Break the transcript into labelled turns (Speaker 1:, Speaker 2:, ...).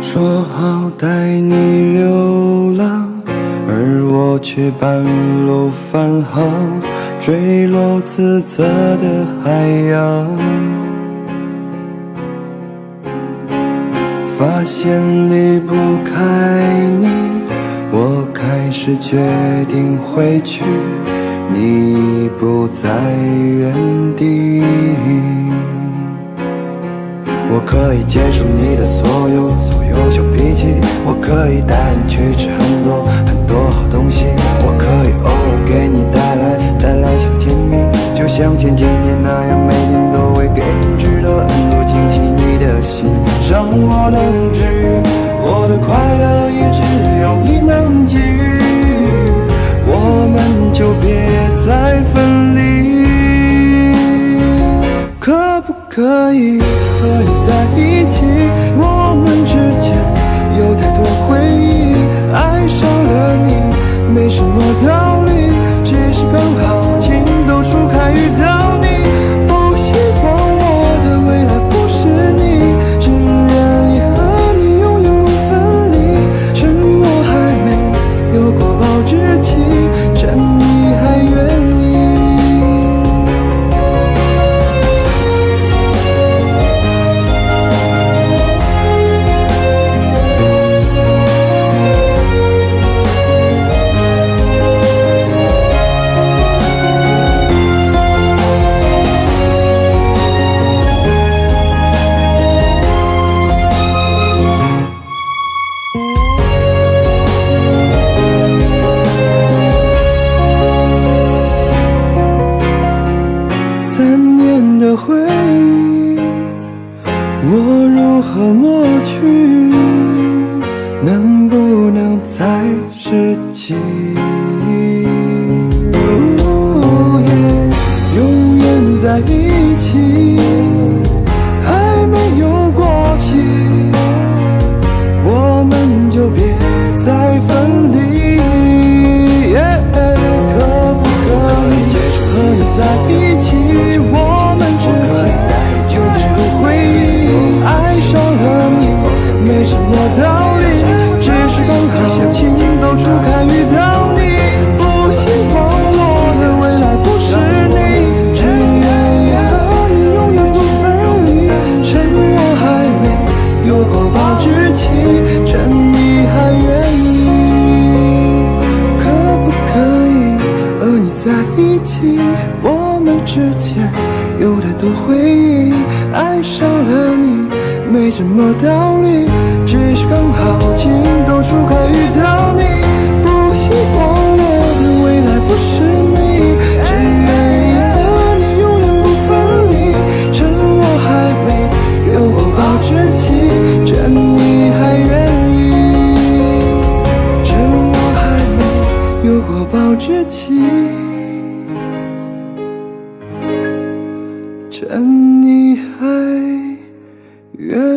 Speaker 1: 说好带你流浪，而我却半路返航，坠落自责的海洋。发现离不开你，我开始决定回去，你不在原地。我可以接受你的所有小脾气，我可以带你去吃很多好东西，我可以偶尔给你带来小甜蜜，就像前几年那样，每天都会给你制造很多惊喜。你的心让我能治愈，我的快乐也只有你能给予，我们就别再分离。可不可以和你在一起？我们之间有太多回忆，爱上了你没什么道理，只是刚好情窦初开遇到你。不希望我的未来不是你，只愿意和你永远不分离。趁我还没有过保质期，趁你还愿意。3年的回忆，我如何抹去？能不能再拾起？永远在一起，还没有过期，我们就别再分离。可不可以接受和你在一起？我们之间就只有回忆，爱上了你没什么道理，只是刚好情窦初开遇到你。不希望我的未来不是你，只愿意和你永远不分离。趁我还没有过保质期，趁你还愿意。可不可以和你在一起？我们之间有太多回忆，爱上了你没什么道理，只是刚好情窦初开遇到你。不希望我的未来不是你，只愿意和你永远不分离。趁我还没有过保质期，趁你还愿意。趁我还没有过保质期，趁你还愿意。